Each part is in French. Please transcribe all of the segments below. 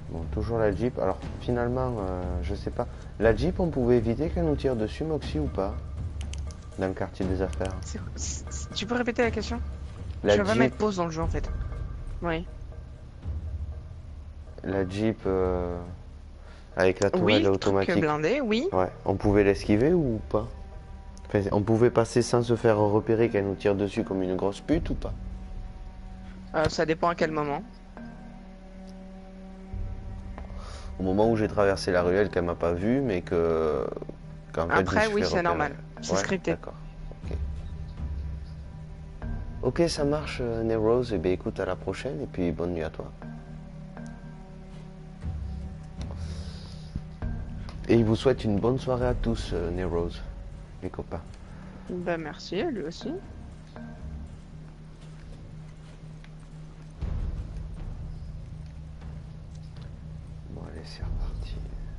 Bon, toujours la Jeep. Alors, finalement, je sais pas. La Jeep, on pouvait éviter qu'elle nous tire dessus, Moxie, ou pas? Dans le quartier des affaires. Tu peux répéter la question? La Je vais pas mettre Jeep, pause dans le jeu en fait. Oui. la Jeep avec la Oui, tourelle le truc automatique. blindé, oui. Ouais, on pouvait l'esquiver ou pas? Enfin, on pouvait passer sans se faire repérer qu'elle nous tire dessus comme une grosse pute ou pas? Ça dépend à quel moment. Au moment où j'ai traversé la ruelle, qu'elle m'a pas vu, mais que qu'en fait je me Après, suis oui, fait c'est repérer. normal. C'est Ouais, scripté. d'accord. Ok. Ok, ça marche, Nerose. Et bien écoute, à la prochaine et puis bonne nuit à toi. Et il vous souhaite une bonne soirée à tous, Nerose, les copains. Bah merci, lui aussi. Bon, allez, c'est reparti.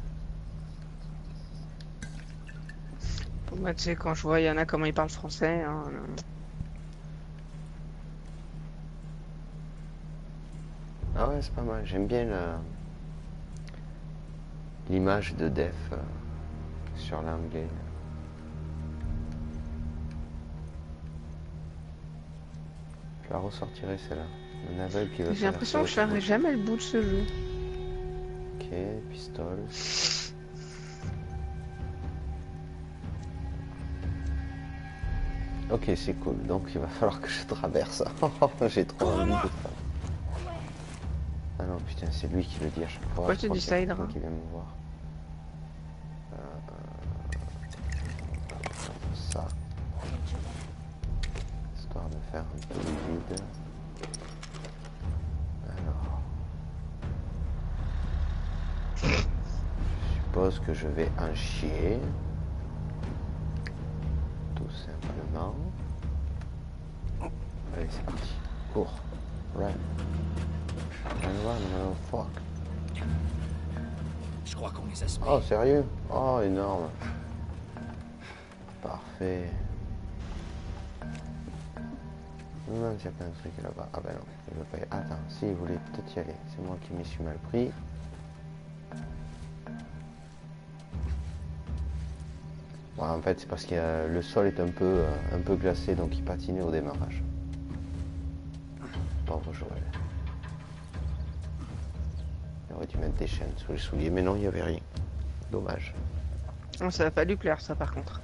Moi, tu sais, quand je vois, il y en a comment ils parlent français. Hein, Ah ouais, c'est pas mal. J'aime bien l'image de Def sur l'anglais. Je la ressortirai celle-là. Un aveugle qui veut J'ai traverser l'impression que je ferai l'autoroute. jamais le bout de ce jeu. Ok, pistole. Ok, c'est cool. Donc il va falloir que je traverse. J'ai trop envie de traverser. Ah non, putain, c'est lui qui le dit à chaque fois. Pourquoi Je tu crois dis qu'il y a ça, quelqu'un Hydra? qui vient me voir. Ça, histoire de faire un peu de vide. Alors, je suppose que je vais en chier. Tout simplement. Allez, c'est parti. Cours. Run. Run, fuck. Je crois qu'on les a semés. Oh, sérieux? Oh, énorme. Parfait. Je me demande s'il y a plein de trucs là-bas. Ah ben non, il veut pas y... Attends, si, il voulait peut-être y aller. C'est moi qui m'y suis mal pris. Bon, en fait, c'est parce que le sol est un peu glacé, donc il patinait au démarrage. Pauvre Joël. Il aurait dû mettre des chaînes sous les souliers, mais non, il n'y avait rien. Dommage. Oh, ça va pas lui plaire, ça, par contre.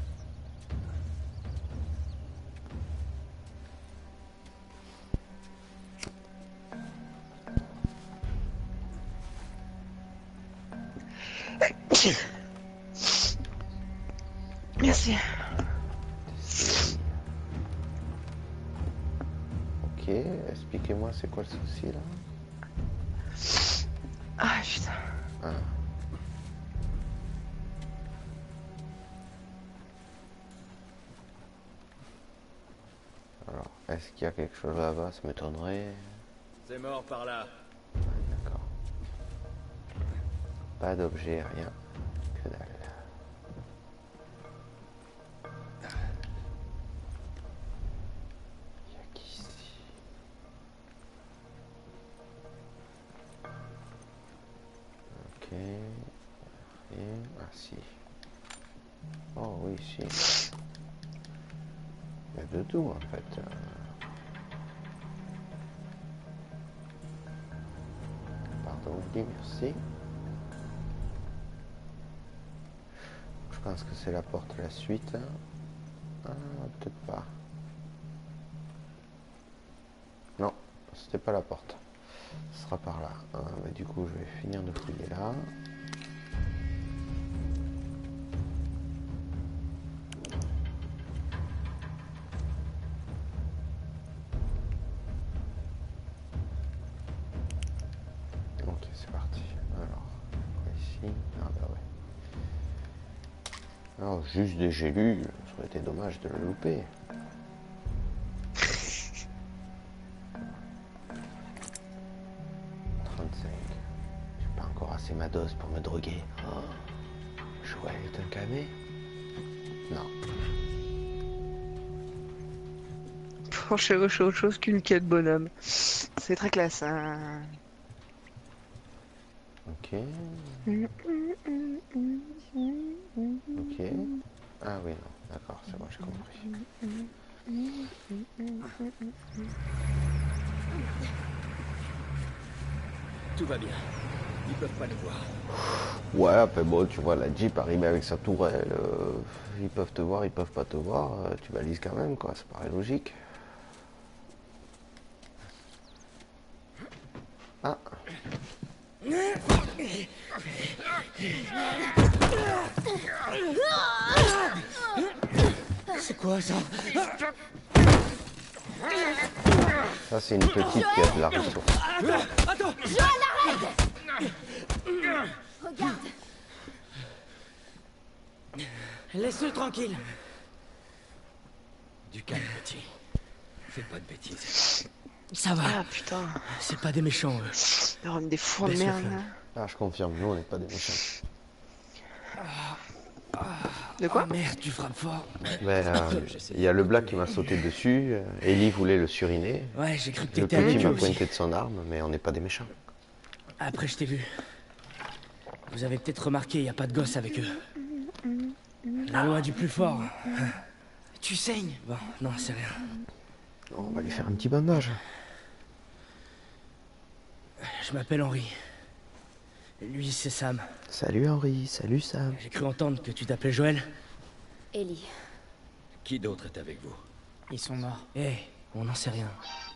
Ouais. Merci. Ok, expliquez-moi, c'est quoi le souci là? Ah, putain. Ah. Alors, est-ce qu'il y a quelque chose là-bas? Ça m'étonnerait. C'est mort par là. D'accord. Pas d'objet, rien. Que dalle. Il y a qu'ici. Ok. Et... Ah si. Oh oui, si. Il y a de tout en fait. Pardon, oui, merci. Je pense que c'est la porte la suite. Ah, peut-être pas. Non, c'était pas la porte. Ce sera par là. Mais du coup, je vais finir de fouiller là. Ok, c'est parti. Alors, ici. Ah bah ouais. Alors, juste des gélules, ça aurait été dommage de le louper. 35. J'ai pas encore assez ma dose pour me droguer. Oh. Joël est un camé? Non. Pour chevaucher autre chose qu'une quête bonhomme. C'est très classe, hein. Ok. Ok. Ah oui, non. D'accord, c'est bon, j'ai compris. Tout va bien. Ils peuvent pas le voir. Ouais, après bon, tu vois, la Jeep arriver avec sa tourelle, ils peuvent te voir, ils peuvent pas te voir, tu balises quand même, quoi, ça paraît logique. Ah, C'est quoi ça? ça c'est une petite qui a de la ressource. Attends! Regarde, Laisse-le tranquille. Du calme, petit. Fais pas de bêtises. Ça va. Ah putain. C'est pas des méchants, eux. Il y aura des fours de Baisse le merde flingue. là. Ah, je confirme, nous on n'est pas des méchants. De quoi? Oh merde, tu frappes fort. Mais il y a le black qui m'a sauté dessus, Ellie voulait le suriner, Ouais, j'ai cru que le t'étais avec petit eux m'a aussi. pointé de son arme, mais on n'est pas des méchants. Après, je t'ai vu. Vous avez peut-être remarqué, y a pas de gosse avec eux. La loi du plus fort. Tu saignes. Bon, non, c'est rien. On va lui faire un petit bandage. Je m'appelle Henri. Lui, c'est Sam. Salut Henri, salut Sam. J'ai cru entendre que tu t'appelais Joël. Ellie. Qui d'autre est avec vous? Ils sont morts. Eh, on n'en sait rien.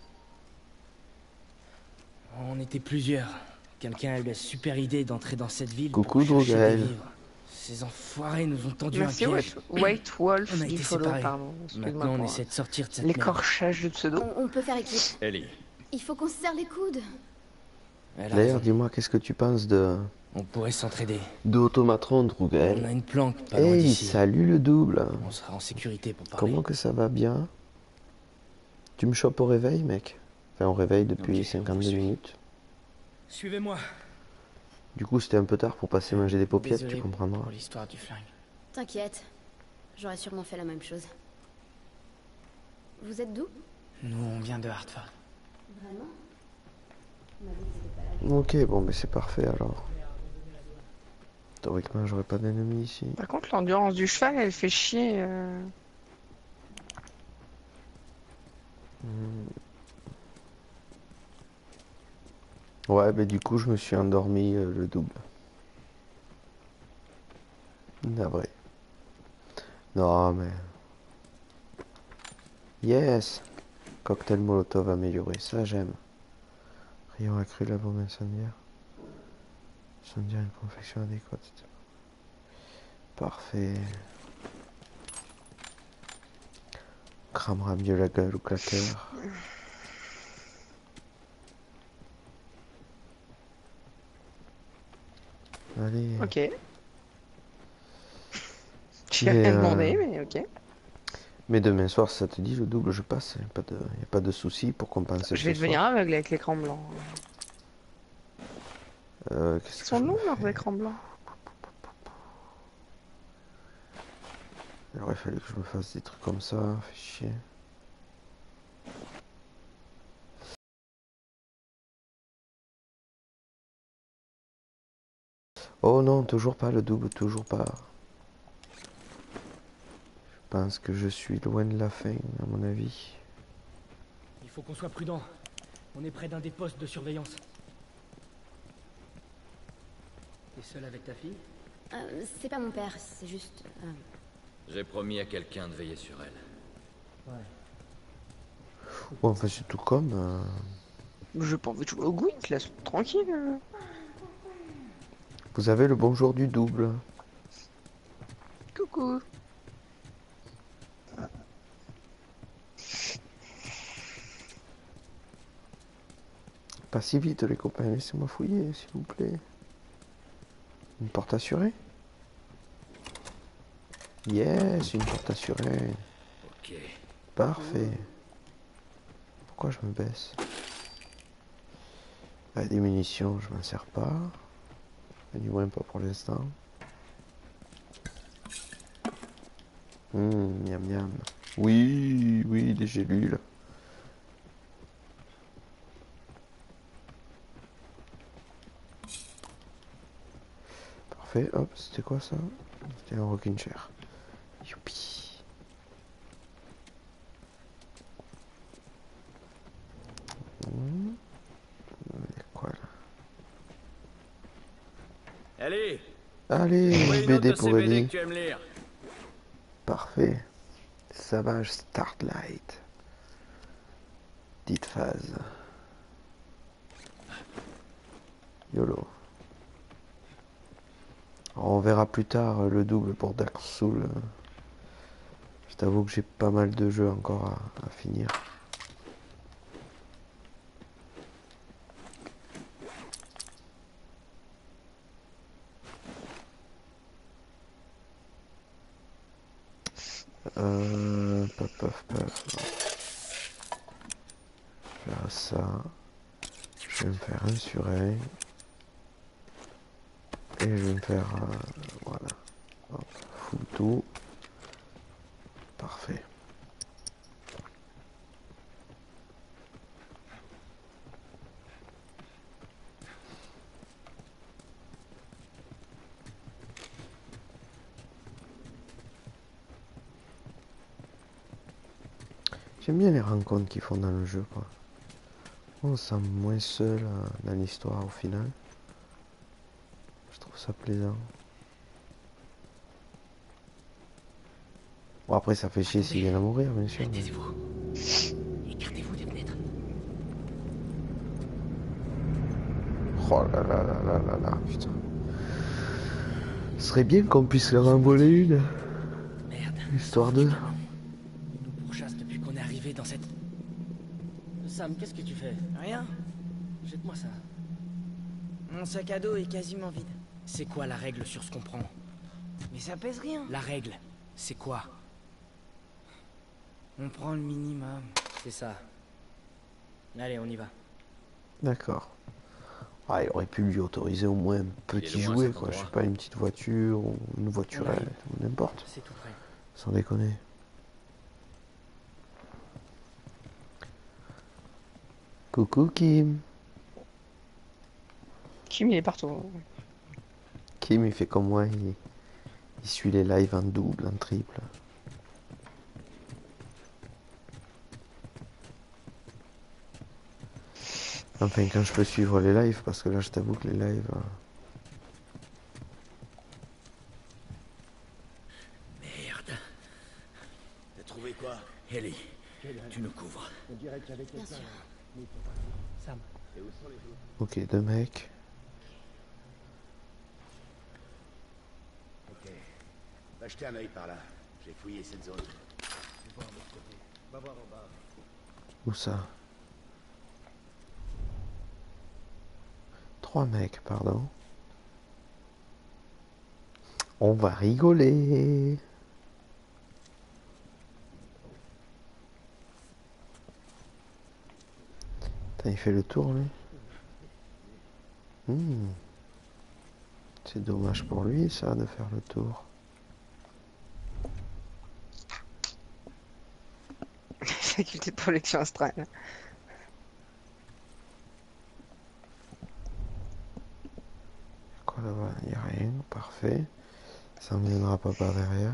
On était plusieurs. Quelqu'un a eu la super idée d'entrer dans cette ville Coucou, pour chercher Drogaël. des vivres. Ces enfoirés nous ont tendu Merci un piège. White Wolf On a du été follow, séparés. pardon. Excuse-moi Maintenant, on pour essaie de sortir de cette merde. l'écorchage de pseudo. On peut faire équipe. Ellie. Il faut qu'on se serre les coudes. Elle a D'ailleurs, raison. dis-moi, qu'est-ce que tu penses On pourrait s'entraider. d'Automatron, On a Drogaël? une planque pas loin Hey, d'ici. salut le double. On sera en sécurité pour parler. Comment que ça va bien? Tu me chopes au réveil, mec? Enfin, au réveil depuis Ok, 52 je vous suis. minutes. Suivez-moi. Du coup, c'était un peu tard pour passer manger des paupiètes, Désolé tu comprendras. pour l'histoire du flingue. T'inquiète. J'aurais sûrement fait la même chose. Vous êtes d'où? Nous, on vient de Hartford. Vraiment? On m'a dit que c'était pas là. Ok, bon, mais c'est parfait alors. Théoriquement, j'aurais pas d'ennemis ici. Par contre, l'endurance du cheval, elle fait chier. Ouais, mais du coup, je me suis endormi le double. Navré. Non, mais... Yes! Cocktail Molotov amélioré, ça j'aime. Rayon accru de la bombe incendiaire. Incendiaire, une confection adéquate. etc. Parfait. Cramera mieux la gueule au claqueur. Allez. Ok. J'ai Mais, rien demandé, mais ok. Mais demain soir, ça te dit, le double, je passe. Il n'y a pas de souci pour compenser Je vais ce devenir soir. aveugle avec l'écran blanc. Qu'est-ce Ils que sont je me longs leurs fais écrans blancs. Il aurait fallu que je me fasse des trucs comme ça, fait chier. Oh non, toujours pas le double, toujours pas. Je pense que je suis loin de la fin, à mon avis. Il faut qu'on soit prudent. On est près d'un des postes de surveillance. T'es seul avec ta fille? C'est pas mon père, c'est juste... J'ai promis à quelqu'un de veiller sur elle. Ouais. Bon, enfin, c'est tout comme... Je pas envie de jouer au Gwent, laisse tranquille. Vous avez le bonjour du double. Coucou. Pas si vite, les copains, laissez-moi fouiller, s'il vous plaît. Une porte assurée? Yes, une porte assurée. Ok. Parfait. Pourquoi je me baisse? Des munitions, je m'en sers pas. Du moins pas pour l'instant. Miam miam. Oui, oui, des gélules. Parfait, hop, c'était quoi ça? C'était un rocking chair. Youpi. Il y a quoi là? Allez, Allez, trouve une autre BD de ces pour BD Ellie. que tu aimes lire. Parfait. Savage Starlight. Petite phase. YOLO. Alors, on verra plus tard le double pour Dark Souls. Je t'avoue que j'ai pas mal de jeux encore à finir. Paf, paf, paf. Je vais faire ça. Je vais me faire un sureil. Et je vais me faire... voilà. Hop, full tout. Parfait. J'aime bien les rencontres qu'ils font dans le jeu, quoi. On se sent moins seul dans l'histoire au final. Je trouve ça plaisant. Bon, après, ça fait chier s'il vient à mourir, bien sûr. Mais... Taisez-vous. Écartez-vous des fenêtres. Oh là là là là là là, putain. Ce serait bien qu'on puisse leur en voler une. Merde. Histoire de... Ils nous pourchassent depuis qu'on est arrivé dans cette... Sam, qu'est-ce que tu fais? Rien. Jette-moi ça. Mon sac à dos est quasiment vide. C'est quoi la règle sur ce qu'on prend? Mais ça pèse rien. La règle, c'est quoi? On prend le minimum. C'est ça. Allez, on y va. D'accord. Ah, il aurait pu lui autoriser au moins un petit loin, jouet, cet quoi. Je sais endroit. pas, une petite voiture ou une voiturette, ou n'importe. C'est tout près. Sans déconner. Coucou Kim. Kim, il est partout. Kim, il fait comme moi, il suit les lives en double, en triple. Enfin, quand je peux suivre les lives, parce que là, je t'avoue que les lives... Merde. T'as trouvé quoi? Ellie, tu nous couvres. Bien sûr. Sam. Ok, deux mecs. Ok. Va jeter un œil par là. J'ai fouillé cette zone. Où ça? Trois mecs, pardon. On va rigoler. Putain, il fait le tour, lui. C'est dommage pour lui, ça, de faire le tour. Faculté de protection astrale. Quoi là-bas? Il n'y a rien, parfait. Ça ne viendra pas par derrière.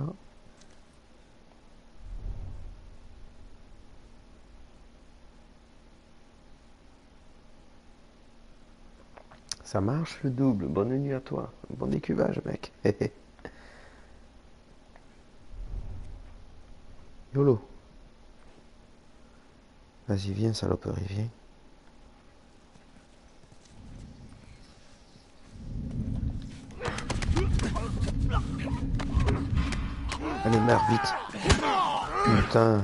Ça marche le double, bonne nuit à toi. Bon décuvage, mec. YOLO. Vas-y, viens, saloperie, viens. Allez, meurs vite. Putain.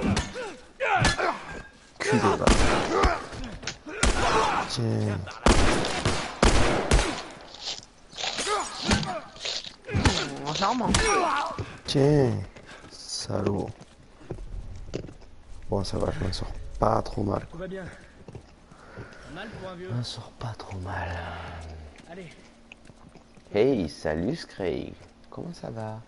Cul de balle. Tiens. Charmant. Tiens. Salaud. Bon, ça va, je m'en sors pas trop mal. Tout va bien. Mal pour un vieux. Je m'en sors pas trop mal. Allez. Hey, salut Craig. Comment ça va?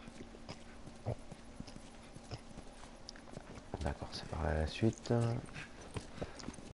D'accord, c'est par là la suite.